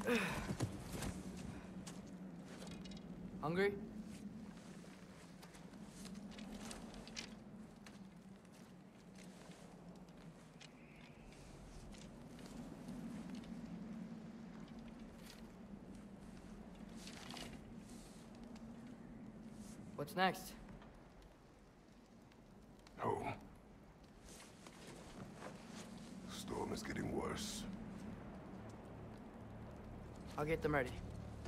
Hungry? What's next? Home. The storm is getting worse. I'll get them ready.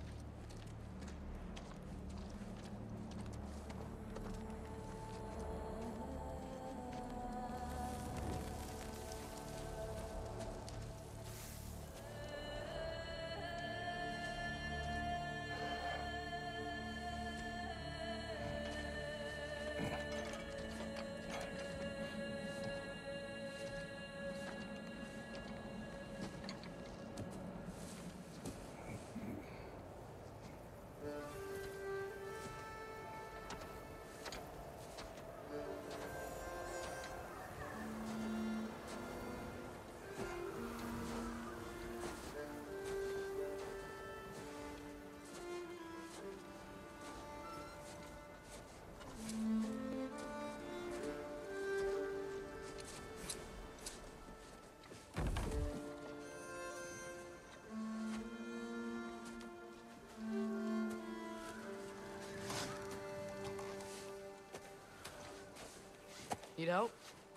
Need help?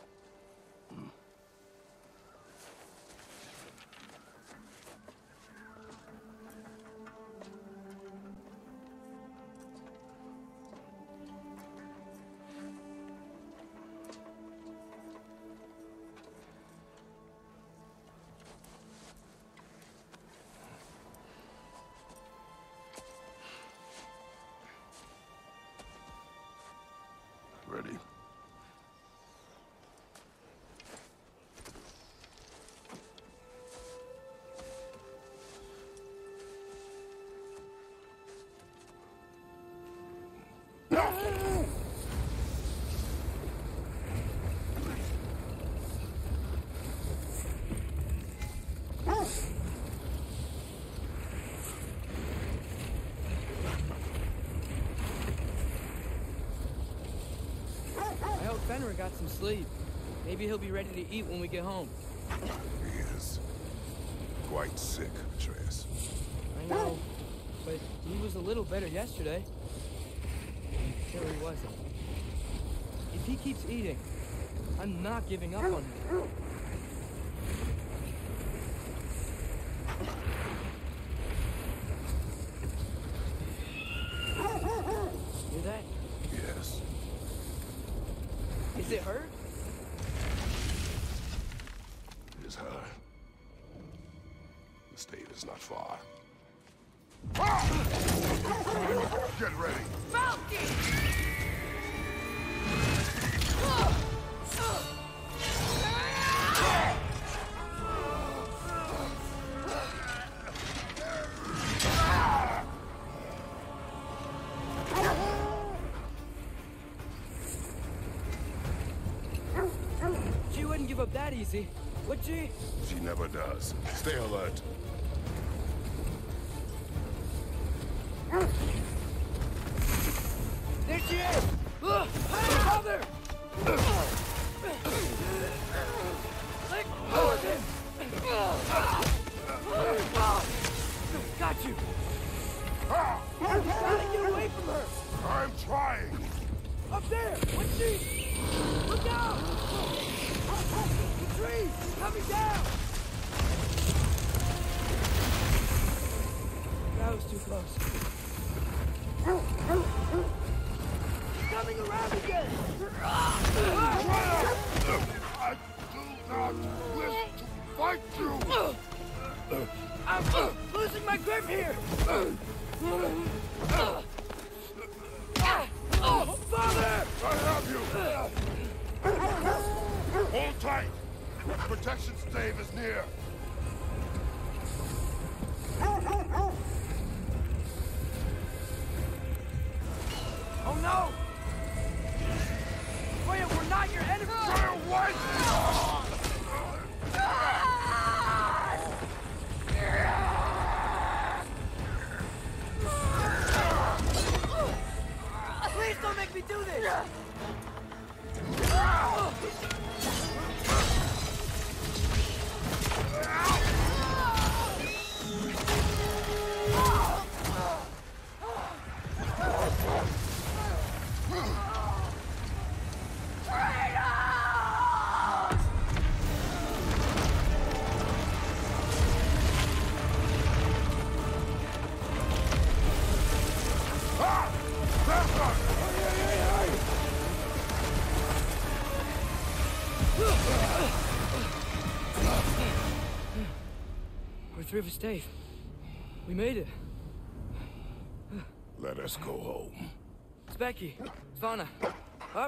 Ready? I hope Fenrir got some sleep. Maybe he'll be ready to eat when we get home. He is quite sick, Atreus. I know, but he was a little better yesterday. I'm sure he wasn't. If he keeps eating, I'm not giving up on him. Hear that? Yes. Is it her? It is her. The state is not far. Get ready! Falcon! She wouldn't give up that easy, would she? She never does. Stay alert. There she is! Mother! Let go of him! Got you! Gotta get away from her! I'm trying! Up there! What's she? Look out! The trees! Coming down! That was too close. Coming around again! I do not wish to fight you! I'm losing my grip here! Oh, Father! I have you! Hold tight! Protection stave is near! Oh no! Wait, we're not your enemy! Stay away! three of us stayed. We made it. Let us go home. Specky, Svana, up.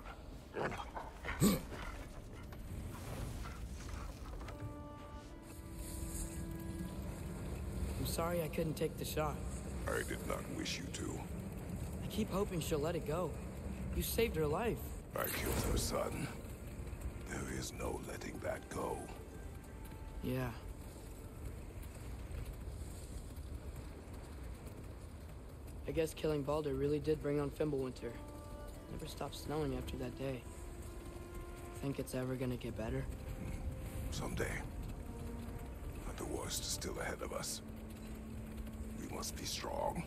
I'm sorry I couldn't take the shot. I did not wish you to. I keep hoping she'll let it go. You saved her life. I killed her son. There is no letting that go. Yeah. I guess killing Baldur really did bring on Fimbulwinter. Never stopped snowing after that day. Think it's ever gonna get better? Someday. But the worst is still ahead of us. We must be strong.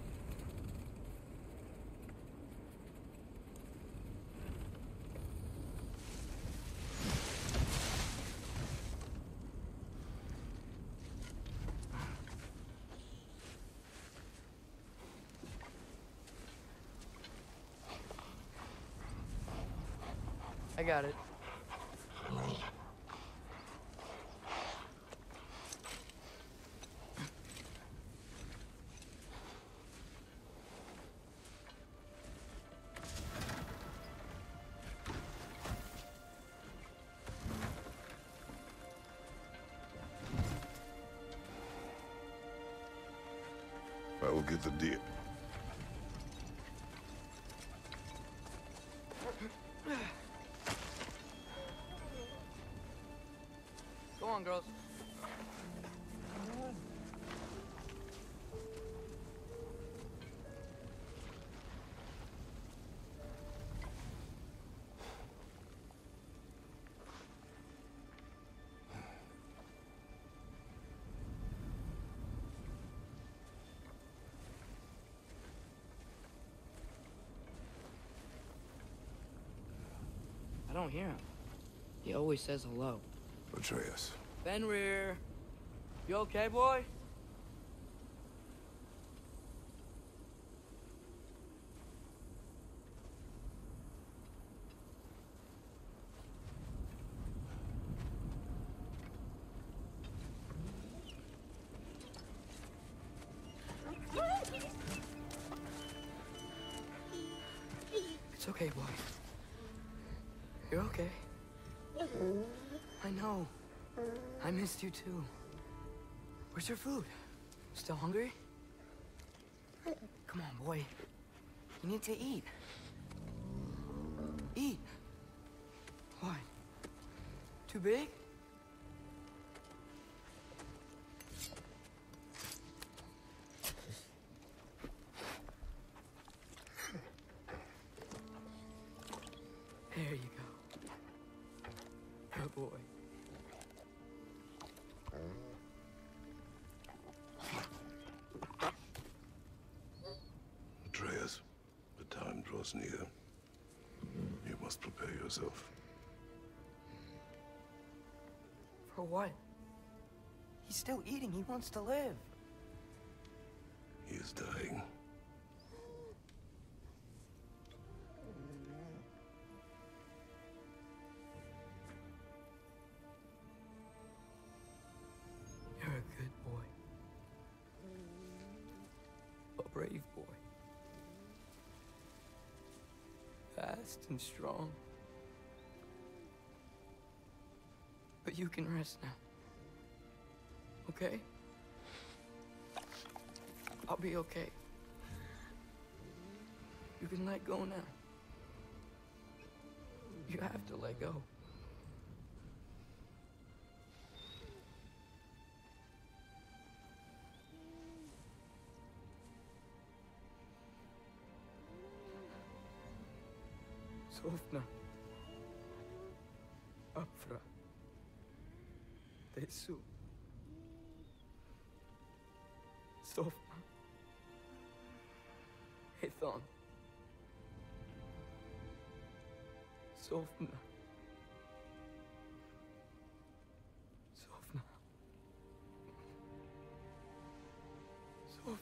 I got it. I will get the deer. Go on, girls. I don't hear him. He always says hello. Atreus. Fenrir, you okay, boy? It's okay, boy. You're okay. I know. I missed you too. Where's your food? Still hungry? Come on, boy. You need to eat. Eat. What? Too big? There you go. Good boy. Atreus, the time draws near. You must prepare yourself. For what? He's still eating. He wants to live. He is dying. You're a good boy. A brave boy. Fast and strong. But you can rest now. Okay? I'll be okay. You can let go now. You have to let go. Sofna. Apfra. Tesu. Sofna. Ethon. Sofna. Sofna. Sofna.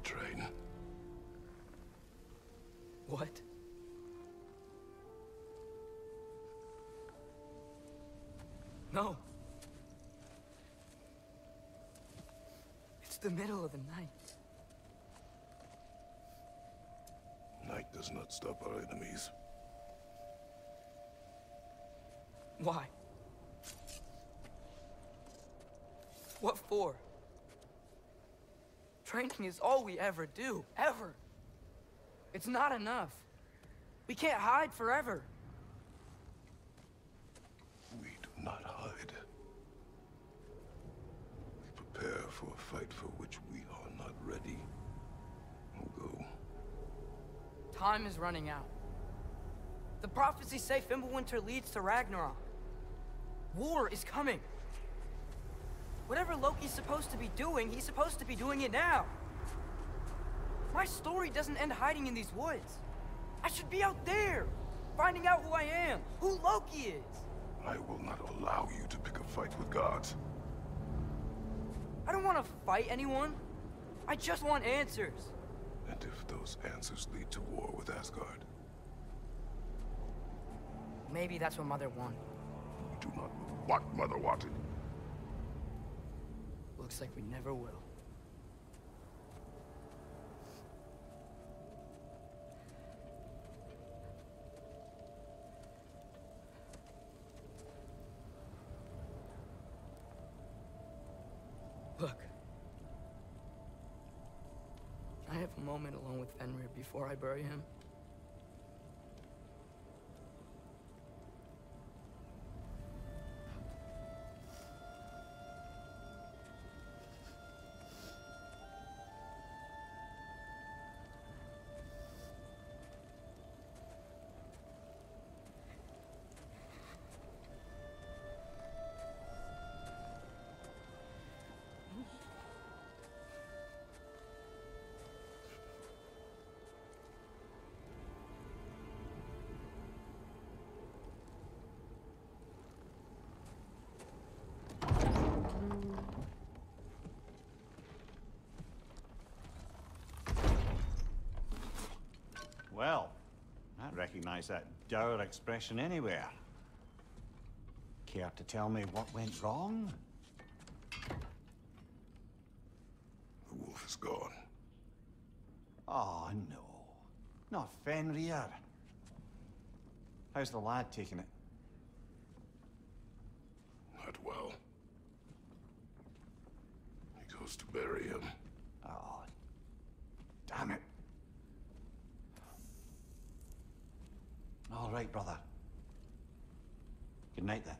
train. What? No. It's the middle of the night. Night does not stop our enemies. Why? What for? Training is all we ever do, ever. It's not enough. We can't hide forever. We do not hide. We prepare for a fight for which we are not ready. We'll go. Time is running out. The prophecies say Fimbulwinter leads to Ragnarok. War is coming. Whatever Loki's supposed to be doing, he's supposed to be doing it now. My story doesn't end hiding in these woods. I should be out there, finding out who I am, who Loki is. I will not allow you to pick a fight with gods. I don't want to fight anyone. I just want answers. And if those answers lead to war with Asgard? Maybe that's what Mother wanted. We do not know what Mother wanted. Looks like we never will. Look. I have a moment alone with Fenrir before I bury him. Well, I recognize that dour expression anywhere. Care to tell me what went wrong? The wolf is gone. Oh, no. Not Fenrir. How's the lad taking it? Not well. He goes to bury him. Oh, damn it. All right, brother. Good night, then.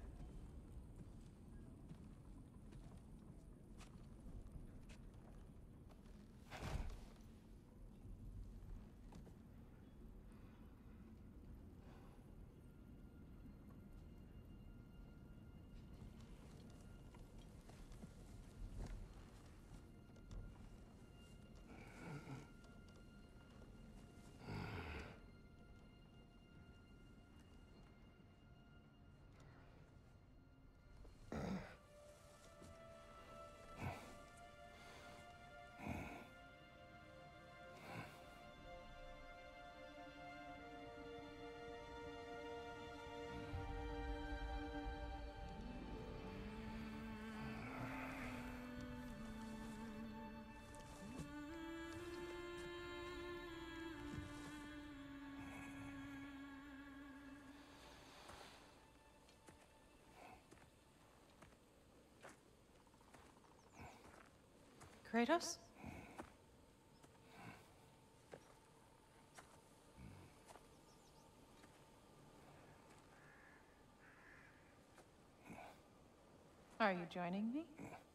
Kratos? Are you joining me?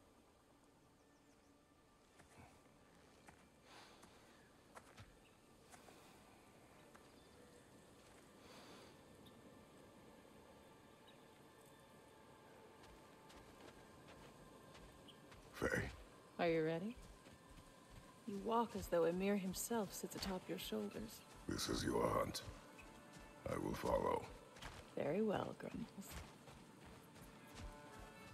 Faye. Are you ready? You walk as though Ymir himself sits atop your shoulders. This is your hunt. I will follow. Very well, Grumbles.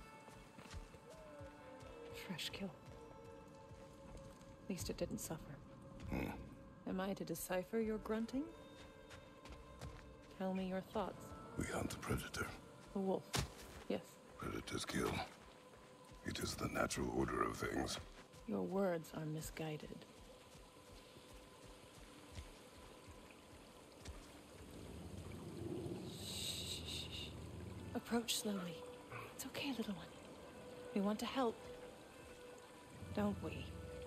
Fresh kill. At least it didn't suffer. Am I to decipher your grunting? Tell me your thoughts. We hunt the predator. The wolf. Yes. Predators kill. It is the natural order of things. Your words are misguided. Shh. Approach slowly. It's okay, little one. We want to help. Don't we?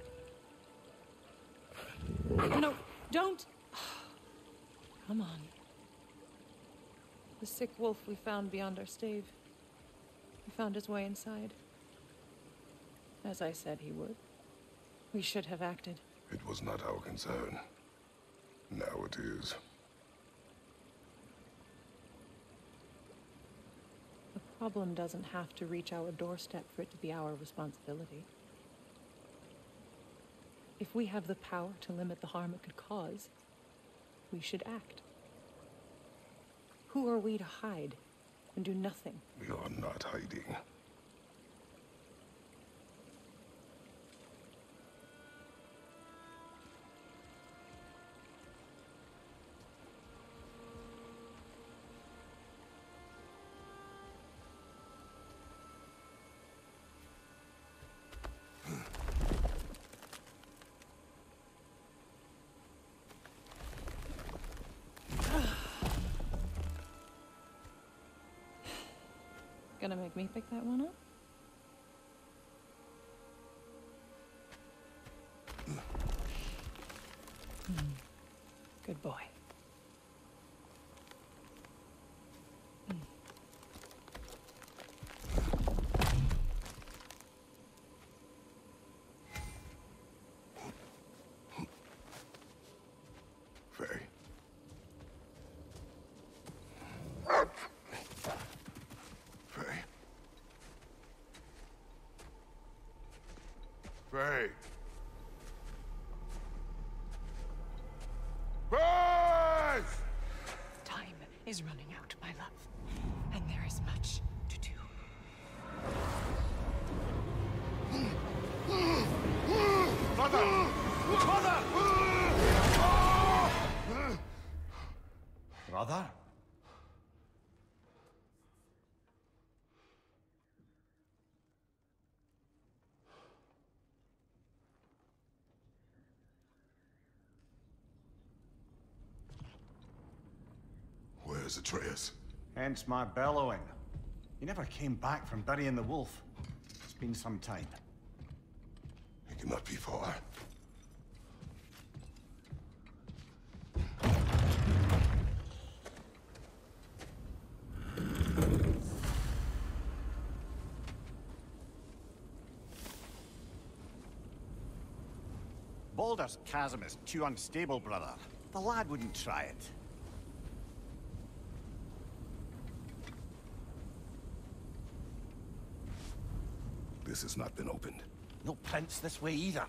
No, don't! Come on. The sick wolf we found beyond our stave. He found his way inside. As I said he would. We should have acted. It was not our concern. Now it is. The problem doesn't have to reach our doorstep for it to be our responsibility. If we have the power to limit the harm it could cause, we should act. Who are we to hide and do nothing? We are not hiding. Gonna make me pick that one up? Good boy. Faye. Faye. Faye! Time is running out, my love, and there is much to do. Mother! Mother! Brother? Where's Atreus? Hence my bellowing. He never came back from burying the wolf. It's been some time. He cannot be far. Baldur's chasm is too unstable, brother. The lad wouldn't try it. This has not been opened. No prints this way either.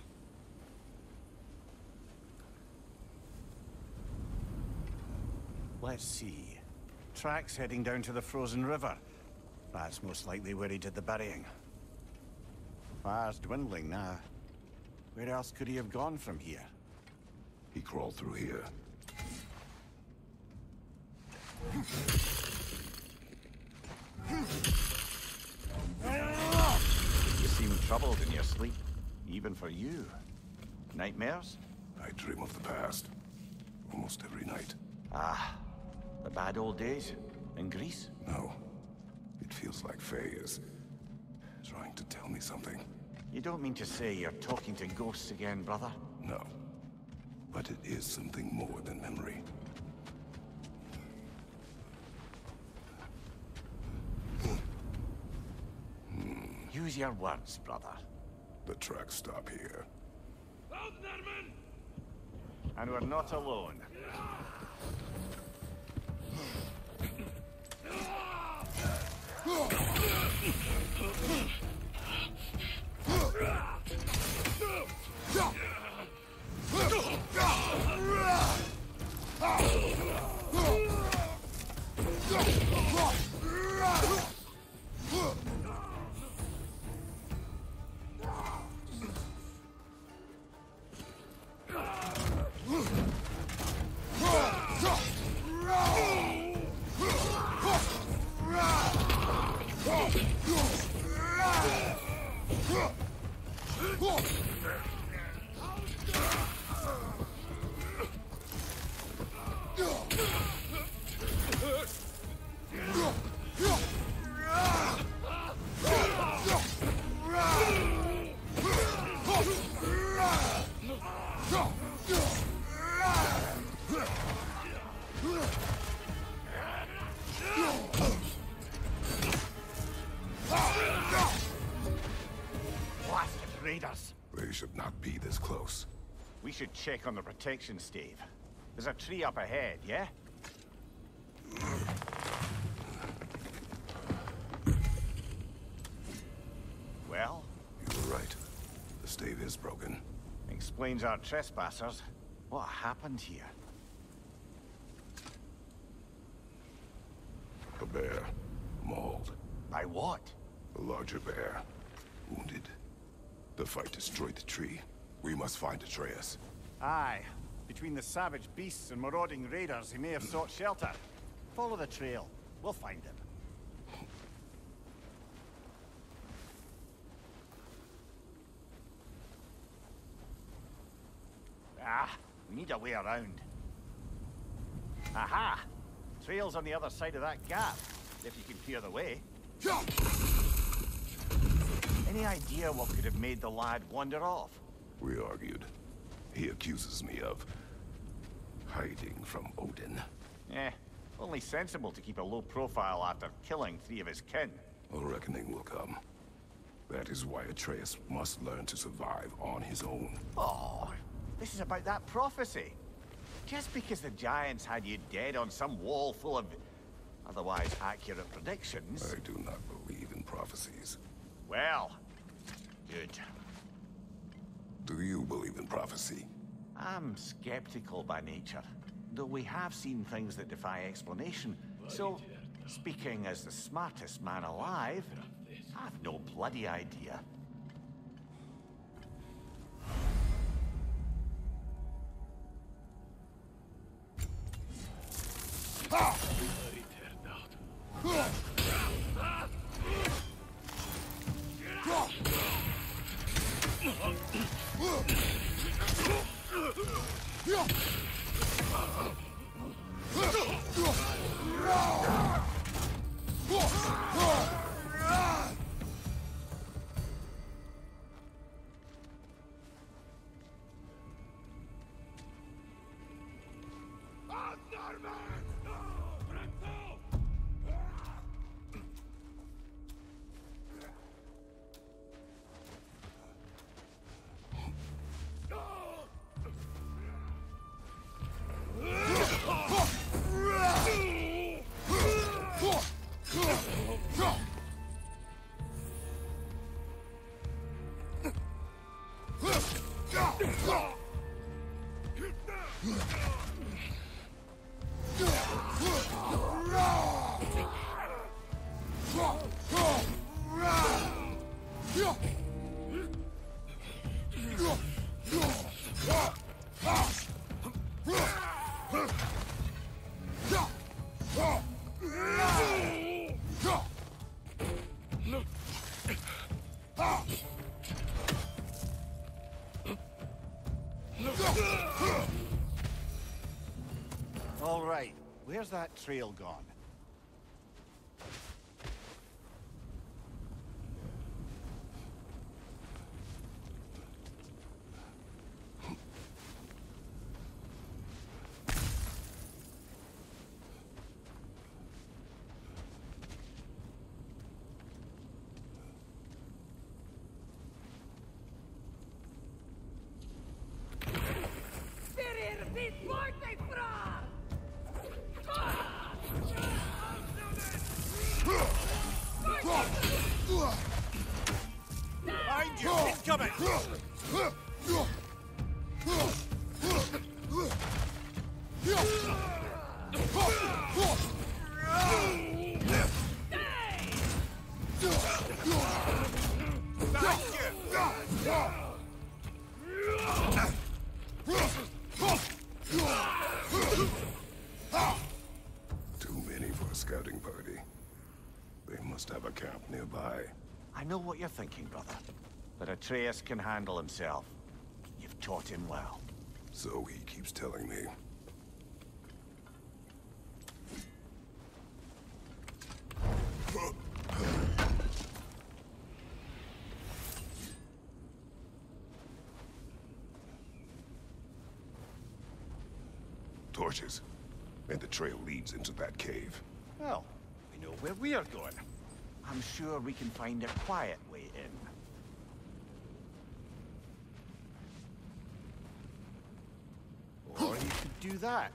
Let's see. Tracks heading down to the frozen river. That's most likely where he did the burying. Fire's dwindling now. Where else could he have gone from here? He crawled through here. You seem troubled in your sleep. Even for you. Nightmares? I dream of the past. Almost every night. Ah, the bad old days? In Greece? No. It feels like Faye is trying to tell me something. You don't mean to say you're talking to ghosts again, brother? No. But it is something more than memory. Use your words, brother. The tracks stop here. And we're not alone. Raiders. They should not be this close. We should check on the protection stave. There's a tree up ahead, yeah? Well? You were right. The stave is broken. Explains our trespassers. What happened here? A bear. Mauled. By what? A larger bear. Wounded. The fight destroyed the tree. We must find Atreus. Aye. Between the savage beasts and marauding raiders, he may have sought shelter. Follow the trail. We'll find him. We need a way around. Aha! Trail's on the other side of that gap, if you can clear the way. Any idea what could have made the lad wander off? We argued. He accuses me of hiding from Odin. Only sensible to keep a low profile after killing 3 of his kin. A reckoning will come. That is why Atreus must learn to survive on his own. Oh, this is about that prophecy. Just because the giants had you dead on some wall full of otherwise accurate predictions... I do not believe in prophecies. Well, good. Do you believe in prophecy? I'm skeptical by nature, though we have seen things that defy explanation. So, speaking as the smartest man alive, I've no bloody idea. All right, where's that trail gone? Behind you! Incoming! Too many for a scouting party. They must have a camp nearby. nearby. I know what you're thinking, brother. But Atreus can handle himself. You've taught him well. So he keeps telling me. Torches. And the trail leads into that cave. Well, we know where we are going. I'm sure we can find a quiet way in. Or you could do that.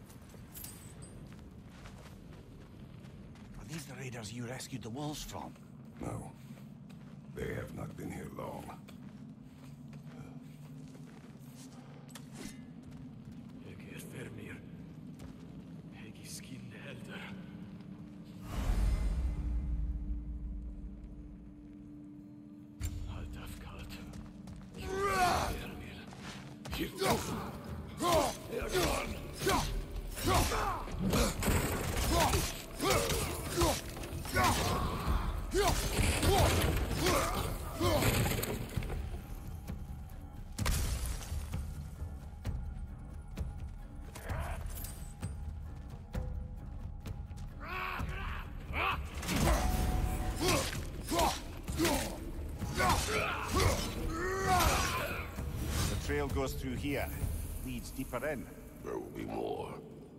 Are these the raiders you rescued the wolves from? No. They have not been here long. The trail goes through here. Leads deeper in. There will be more.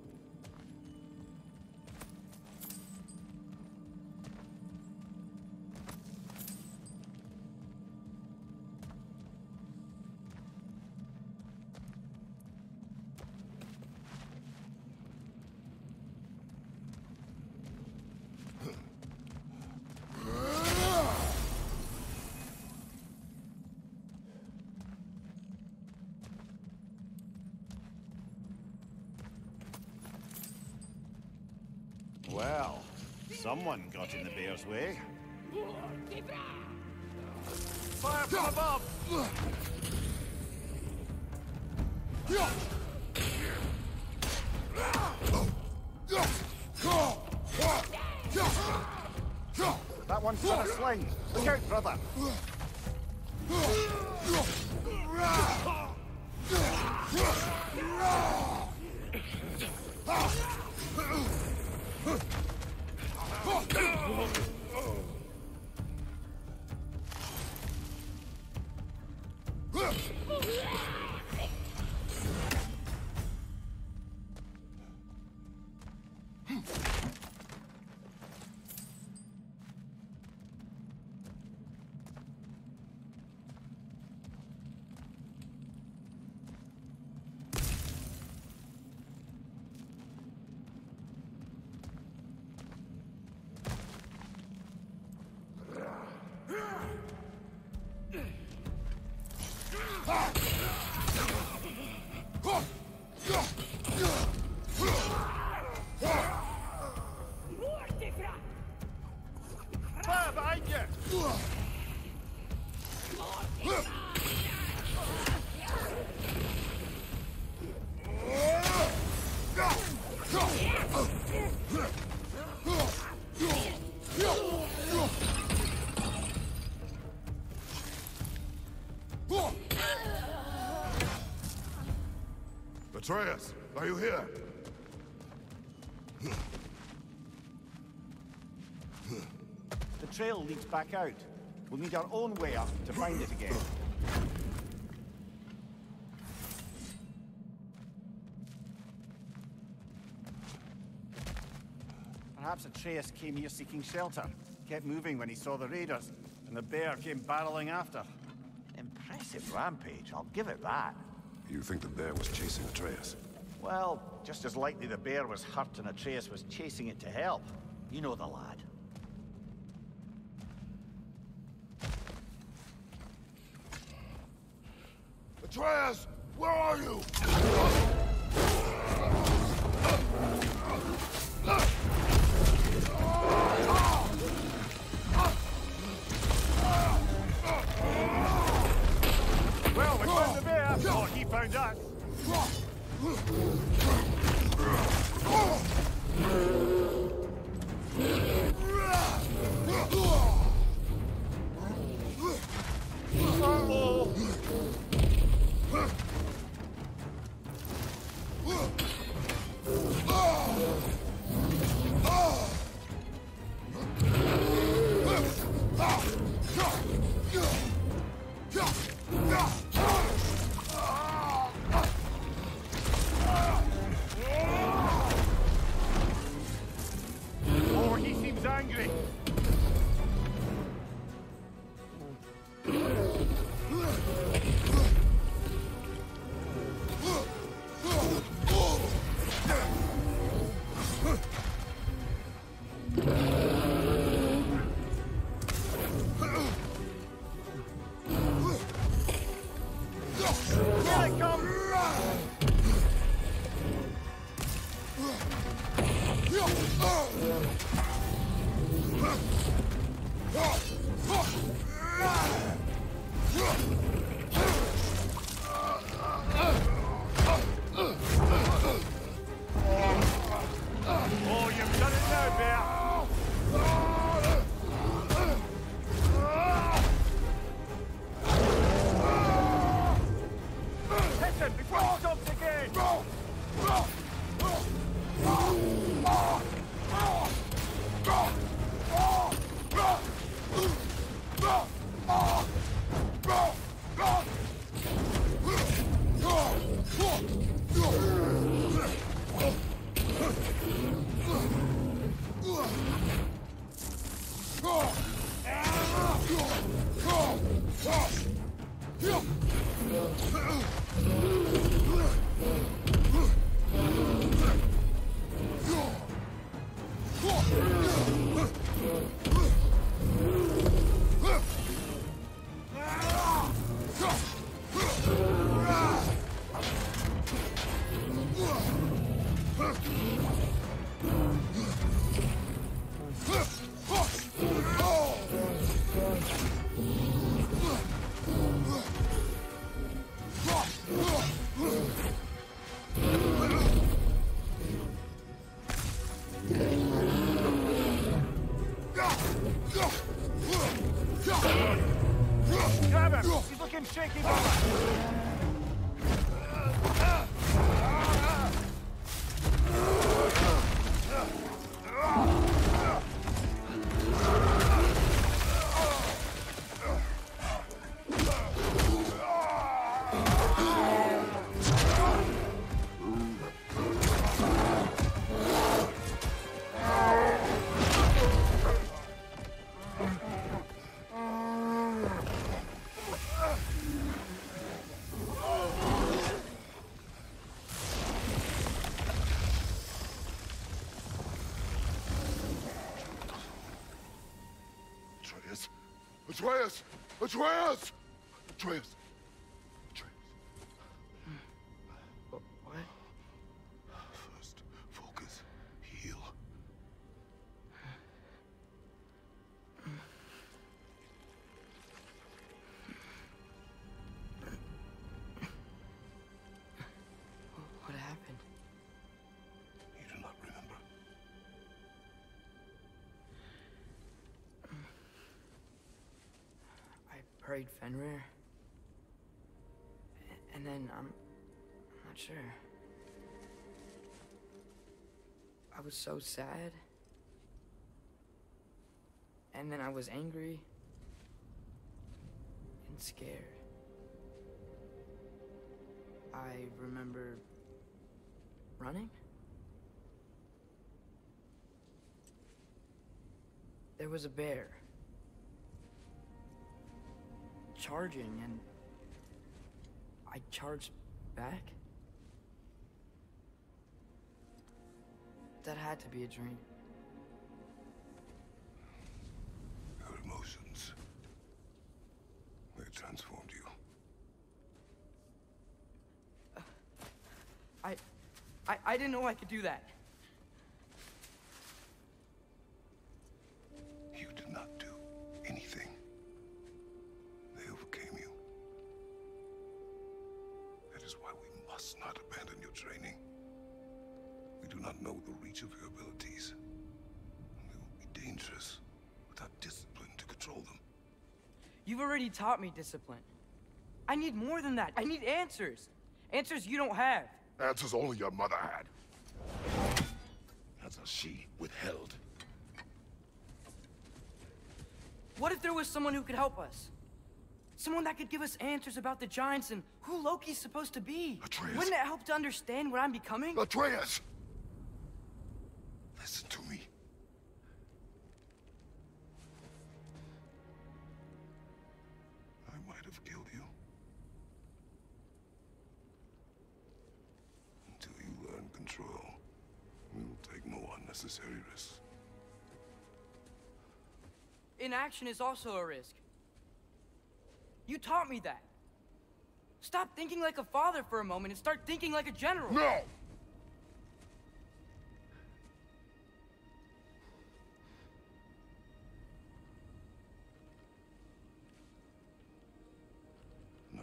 Well, someone got in the bear's way. Fire from above! That one's got a sling. Look out, brother. Fire behind you! Atreus, are you here? The trail leads back out. We'll need our own way up to find it again. Perhaps Atreus came here seeking shelter. Kept moving when he saw the raiders, and the bear came barreling after. Impressive rampage, I'll give it that. You think the bear was chasing Atreus? Well, just as likely the bear was hurt and Atreus was chasing it to help. You know the lad. Atreus, where are you? Well, we found the bear. Oh, he found us. Grab him! He's looking shaky, brother! Atreus! Atreus! Atreus! Atreus. What? First, focus. Heal. What happened? You do not remember. Prayed Fenrir. And then, I'm not sure. I was so sad. And then I was angry. And scared. I remember running. There was a bear. Charging, and I charged back? That had to be a dream. Your emotions. They transformed you. I didn't know I could do that. You did not do anything. They overcame you. That is why we must not abandon your training. We do not know the reach of your abilities. They will be dangerous without discipline to control them. You've already taught me discipline. I need more than that. I need answers. Answers you don't have. Answers only your mother had. Answers she withheld. What if there was someone who could help us? Someone that could give us answers about the giants and who Loki's supposed to be. Atreus. Wouldn't it help to understand what I'm becoming? Atreus! Listen to me. I might have killed you. Until you learn control, we will take no unnecessary risks. Inaction is also a risk. You taught me that. Stop thinking like a father for a moment and start thinking like a general. No! No.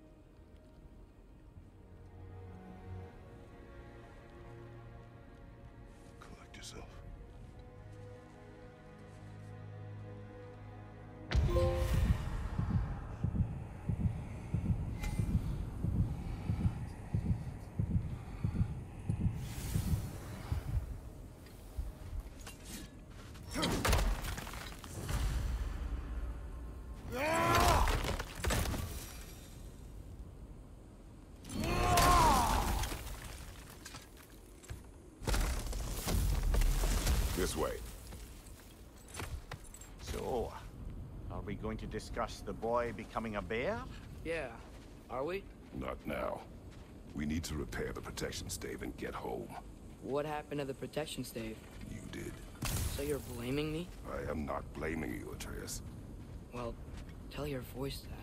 Collect yourself. This way. So, are we going to discuss the boy becoming a bear? Yeah, are we? Not now. We need to repair the protection stave and get home. What happened to the protection stave? You did. So you're blaming me? I am not blaming you, Atreus. Well, tell your voice that.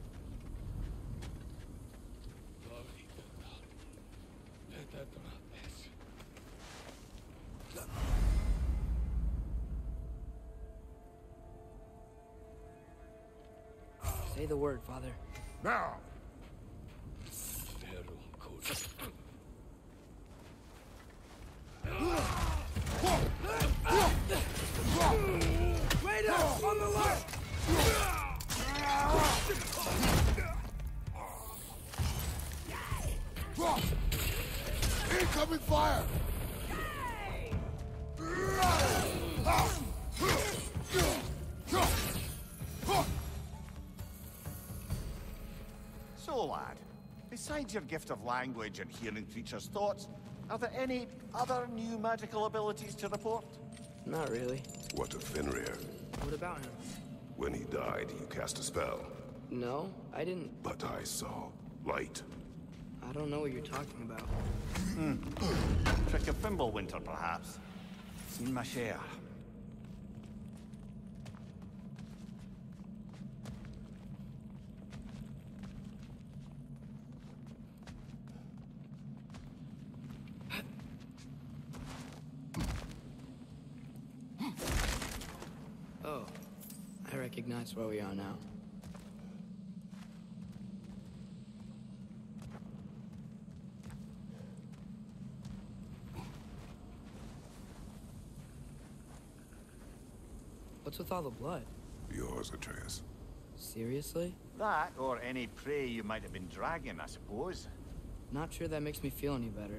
Say the word, Father. Now! Right up! On the left! fire! So, lad, besides your gift of language and hearing creatures' thoughts, are there any other new magical abilities to report? Not really. What of Fenrir? What about him? When he died, you cast a spell. No, I didn't. But I saw light. I don't know what you're talking about. Trick of Fimbulwinter, perhaps? Seen my share. Oh, I recognize where we are now. What's with all the blood? Yours, Atreus. Seriously? That, or any prey you might have been dragging, I suppose. Not sure that makes me feel any better.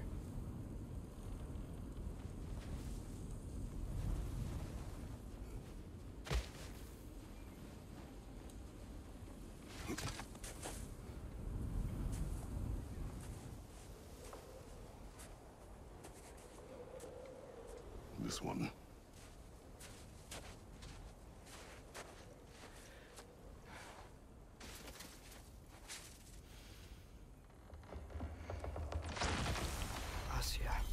This one. Asya.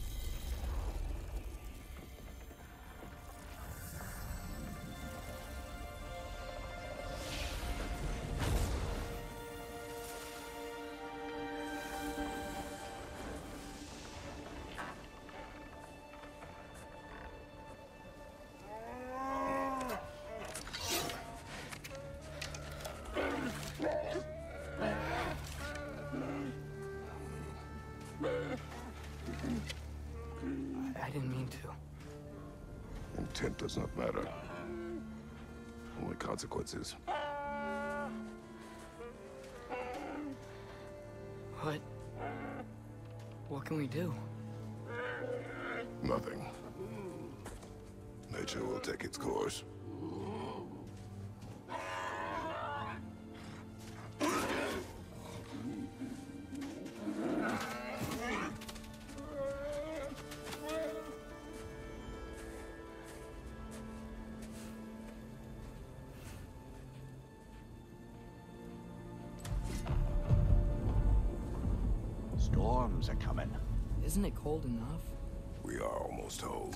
I didn't mean to. Intent does not matter. Only consequences. What can we do? Nothing. Nature will take its course. Storms are coming. Isn't it cold enough? We are almost home.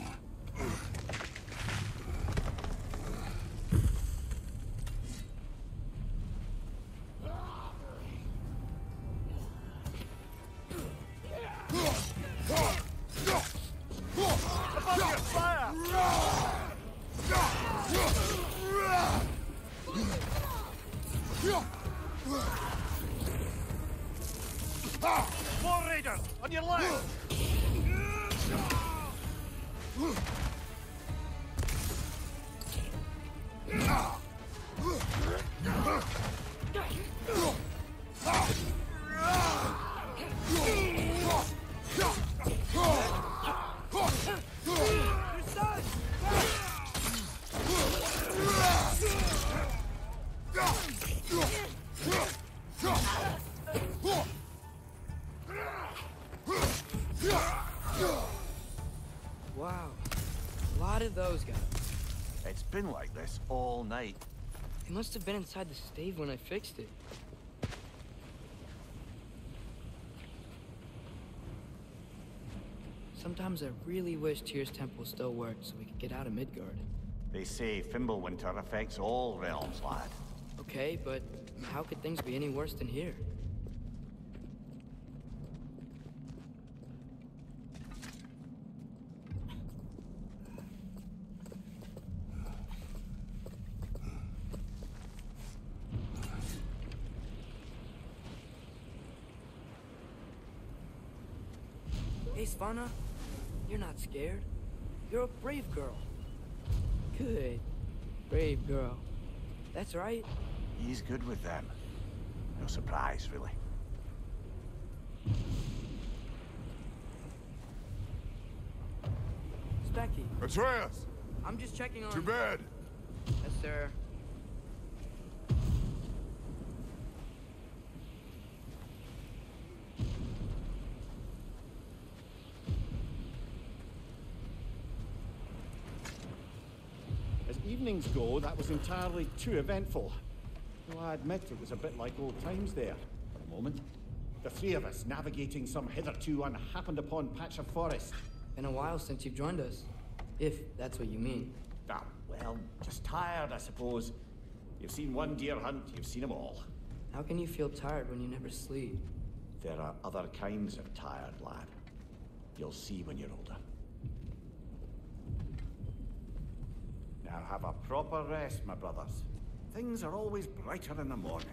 War Raiders, on your left! Wow. A lot of those guys. It's been like this all night. They must have been inside the stave when I fixed it. Sometimes I really wish Tyr's temple still worked so we could get out of Midgard. They say Fimbulwinter affects all realms, lad. Okay, but how could things be any worse than here? Hey, Svanna, you're not scared. You're a brave girl. Good. Brave girl. That's right. He's good with them. No surprise, really. Becky? Atreus! I'm just checking on... To bed! Yes, sir. As evenings go, that was entirely too eventful. Though I admit it was a bit like old times there, for a moment. The three of us navigating some hitherto unhappened-upon patch of forest. Been a while since you've joined us. If that's what you mean. Ah, well, just tired, I suppose. You've seen one deer hunt, you've seen them all. How can you feel tired when you never sleep? There are other kinds of tired, lad. You'll see when you're older. Now have a proper rest, my brothers. Things are always brighter in the morning.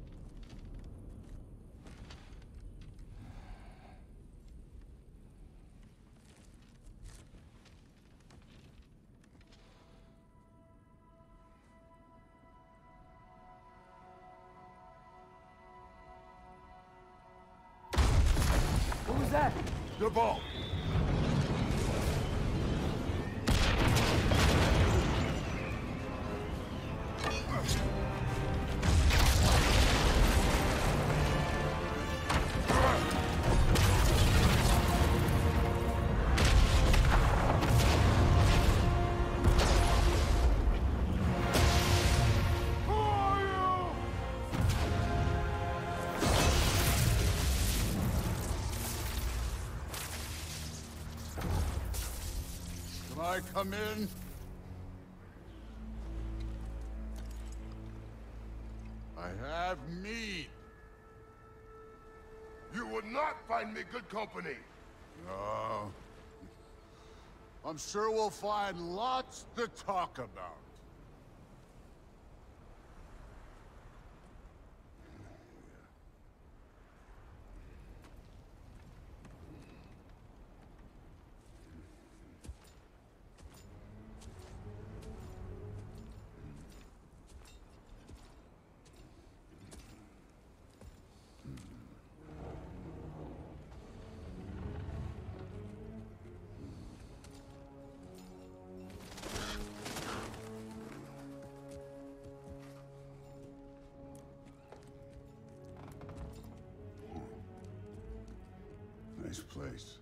What was that? The ball! I come in? I have meat. You would not find me good company. No. I'm sure we'll find lots to talk about. Nice place.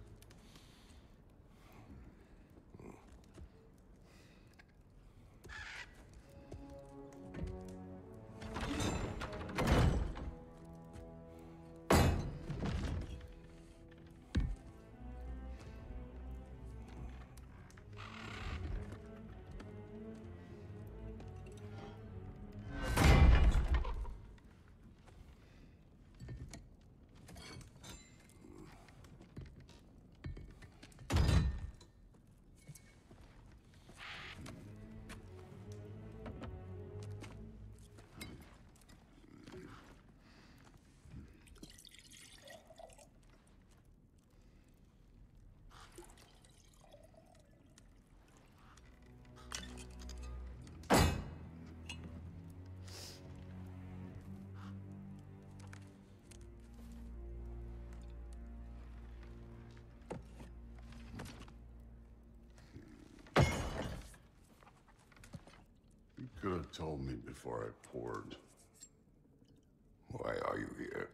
You could have told me before I poured. Why are you here?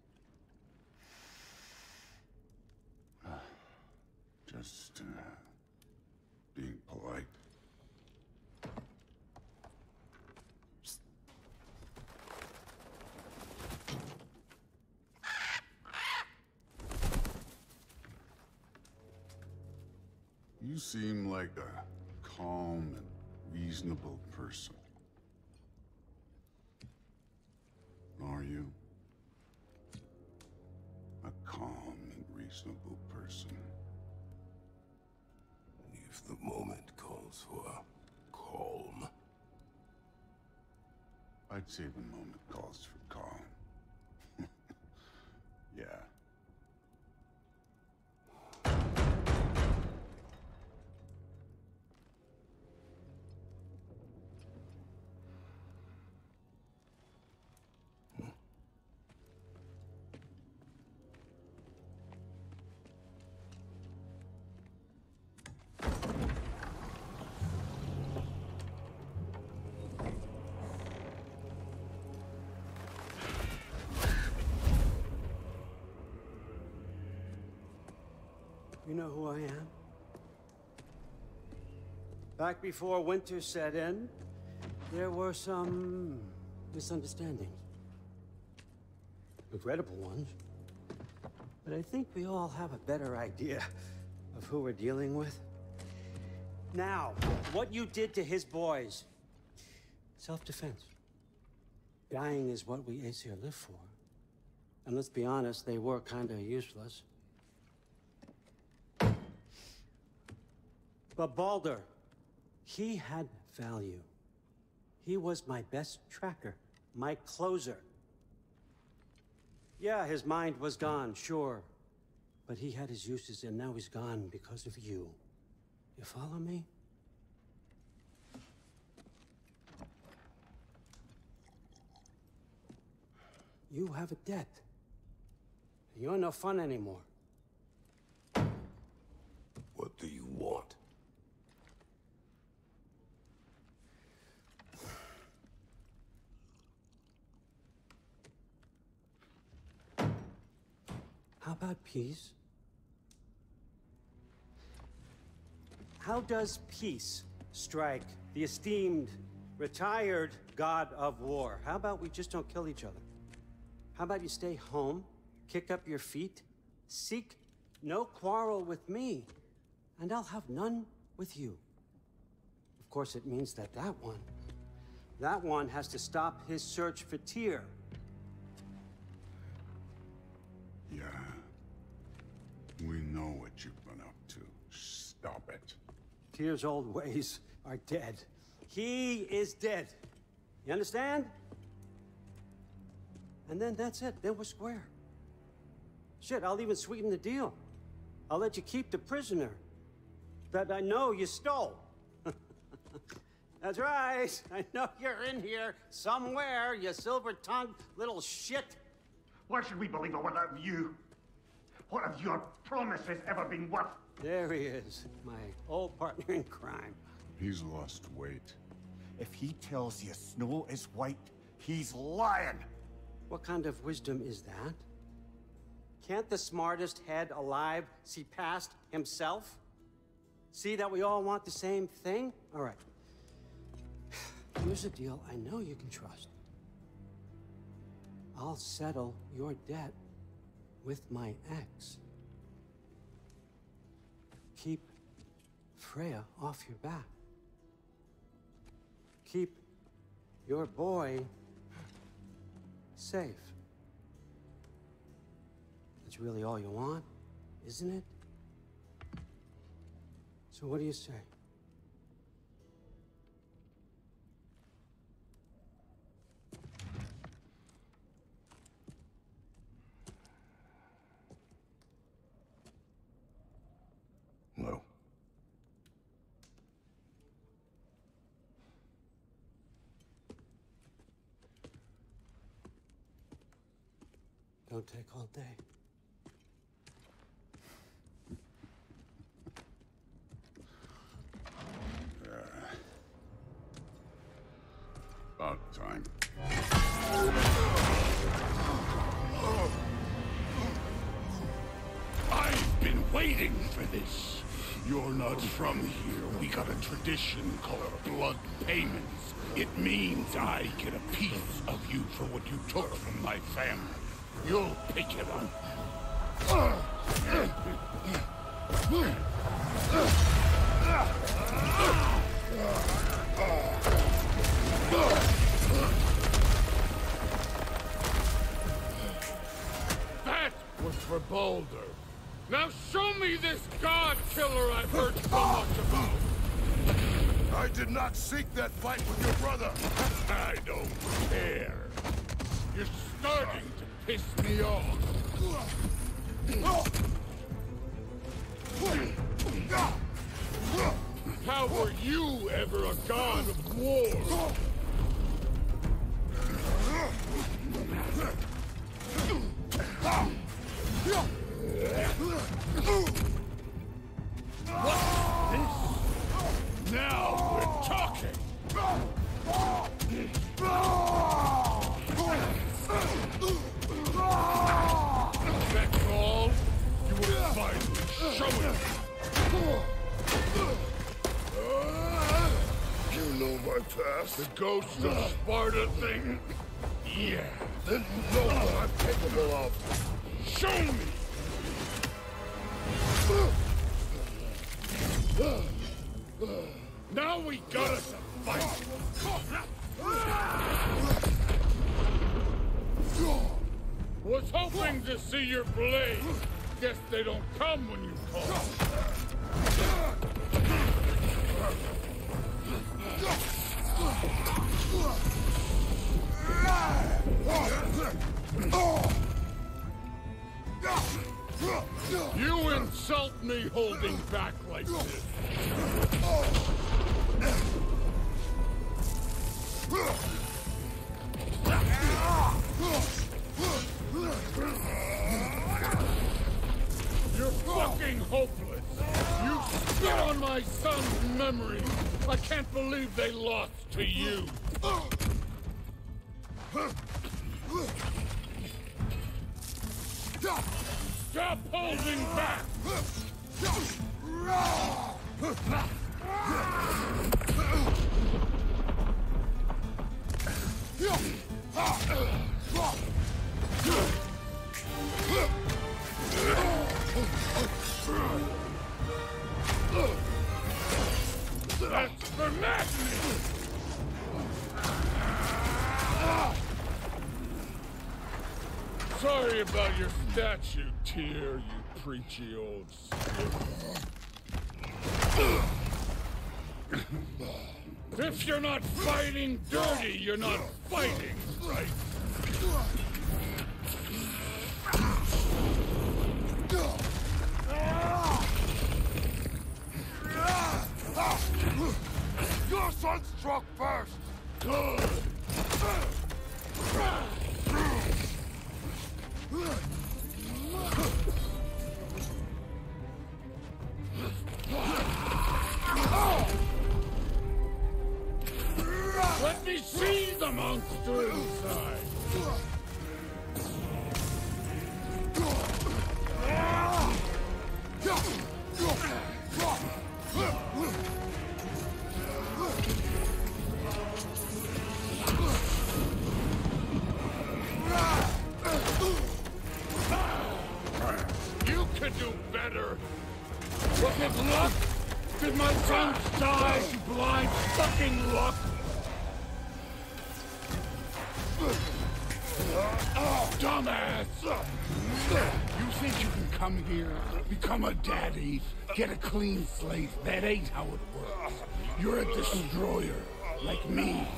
Just, being polite. You seem like a calm and reasonable person. Are you? A calm and reasonable person. If the moment calls for calm. I'd say the moment calls for calm. Yeah. You know who I am? Back before winter set in, there were some misunderstandings. Regrettable ones. But I think we all have a better idea of who we're dealing with. Now, what you did to his boys. Self-defense. Dying is what we Aesir live for. And let's be honest, they were kinda useless. But Baldur, he had value. He was my best tracker, my closer. Yeah, his mind was gone, sure. But he had his uses, and now he's gone because of you. You follow me? You have a debt. You're no fun anymore. What do you want? How about peace? How does peace strike the esteemed, retired god of war? How about we just don't kill each other? How about you stay home, kick up your feet, seek no quarrel with me, and I'll have none with you. Of course, it means that that one has to stop his search for Tyr. Yeah. We know what you've been up to. Stop it. Tyr's old ways are dead. He is dead. You understand? And then that's it. Then we're square. Shit, I'll even sweeten the deal. I'll let you keep the prisoner that I know you stole. That's right. I know you're in here somewhere, you silver-tongued little shit. Why should we believe a word out of you? What have your promises ever been worth? There he is, my old partner in crime. He's lost weight. If he tells you snow is white, he's lying. What kind of wisdom is that? Can't the smartest head alive see past himself? See that we all want the same thing? All right. Here's a deal I know you can trust. I'll settle your debt with my ex. Keep Freya off your back. Keep your boy safe. That's really all you want, isn't it? So what do you say? No. Don't take all day. About time. I've been waiting for this. You're not from here. We got a tradition called blood payments. It means I get a piece of you for what you took from my family. You'll pick it up. That was for Baldur. Now show me this god killer I've heard so much about. I did not seek that fight with your brother. I don't care. You're starting to piss me off. How were you ever a god of war? What's this? Now we're talking! That's all? You will finally show it! The ghost of Sparta thing? Yeah. Then you know what I'm capable of. Show me! Now we got us a fight! Was hoping to see your blade. Guess they don't come when you call. You insult me holding back like this. You're fucking hopeless. You spit on my son's memory. I can't believe they lost to you. Stop holding back! That's for madness! Sorry about your statue, Tyr, you preachy old stiff. If you're not fighting dirty, you're not fighting, right? Your son struck first! Good! Let me see the monster inside! You could do better! Was it luck? Did my sons die to blind fucking luck? Dumbass! You think you can come here, become a daddy, get a clean slate? That ain't how it works. You're a destroyer, like me.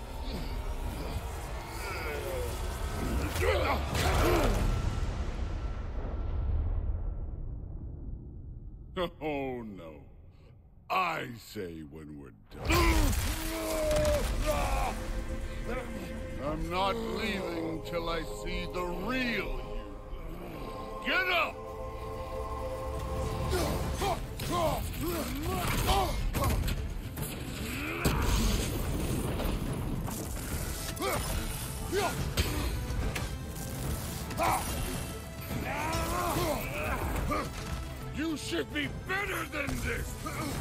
Oh no. I say when we're done. I'm not leaving till I see the real you. Get up! You should be better than this!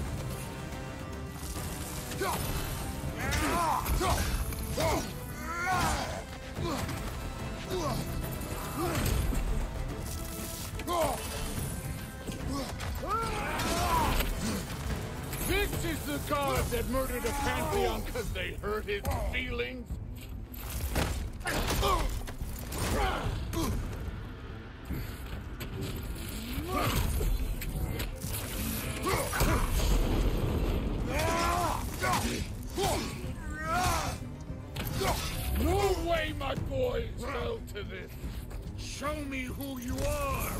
This is the god that murdered a pantheon because they hurt his feelings? No way my boys fell to this! Show me who you are!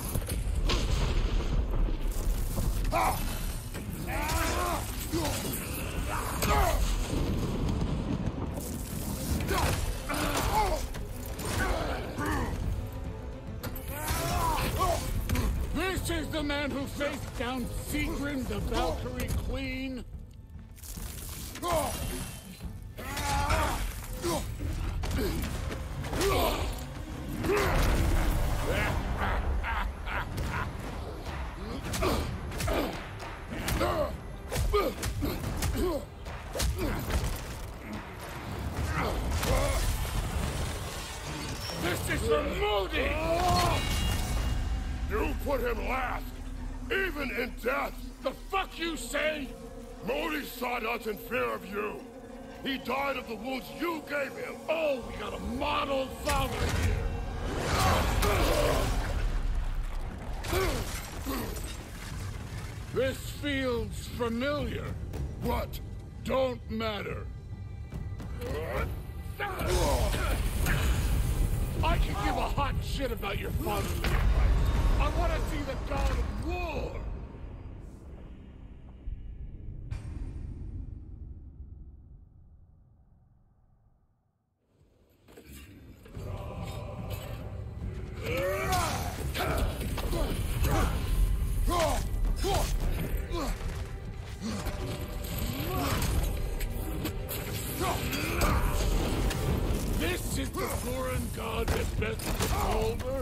This is the man who faced down Sigrun, the Valkyrie Queen? is for Modi! You put him last, even in death! The fuck you say? Modi sought us in fear of you. He died of the wounds you gave him. Oh, we got a model father here. This feels familiar. What? Don't matter. I can give a hot shit about your father's sacrifice. I want to see the god of war. This is the foreign god that best is over.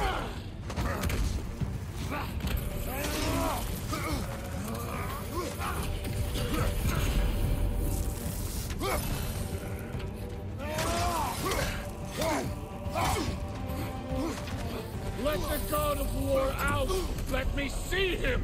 Let the god of war out! Let me see him!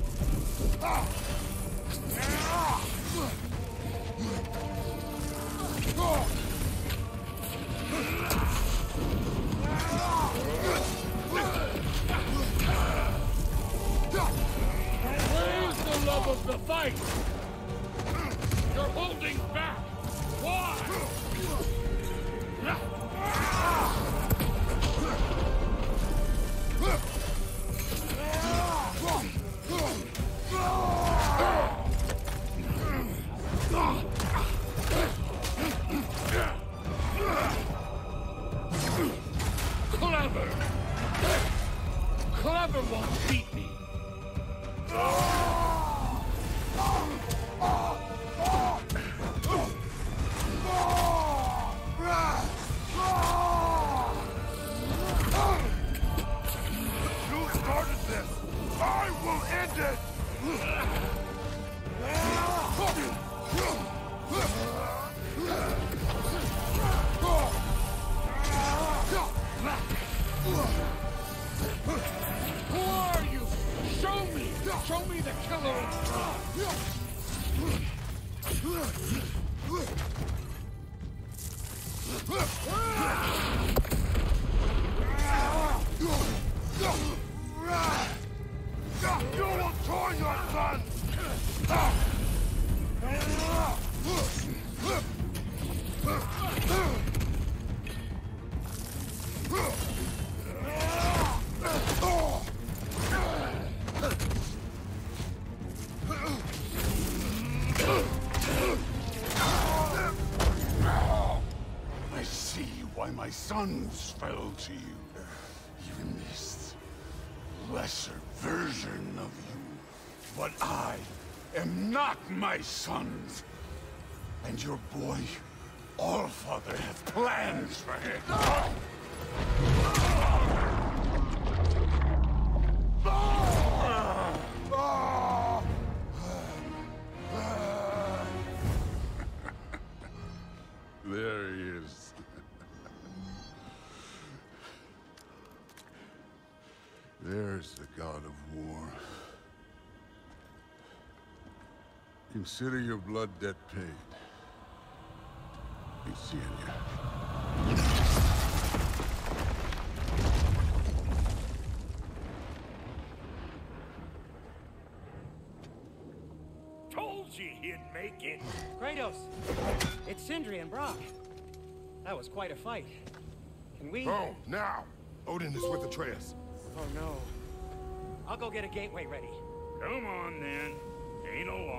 Where's the love of the fight? You're holding back! Why? Clever! Clever won't beat me! You started this! I will end it! Who are you? Show me! Show me the killer! You will join your son! I see why my sons fell to you. Even this lesser version of you. But I am not my sons. And your boy, Allfather, has plans for him. There he is. There's the god of war. Consider your blood debt paid. Be seeing you. Told you he'd make it. Kratos! It's Sindri and Brock. That was quite a fight. Can we... Oh, now! Odin is with Atreus. Oh no. I'll go get a gateway ready. Come on then. Ain't a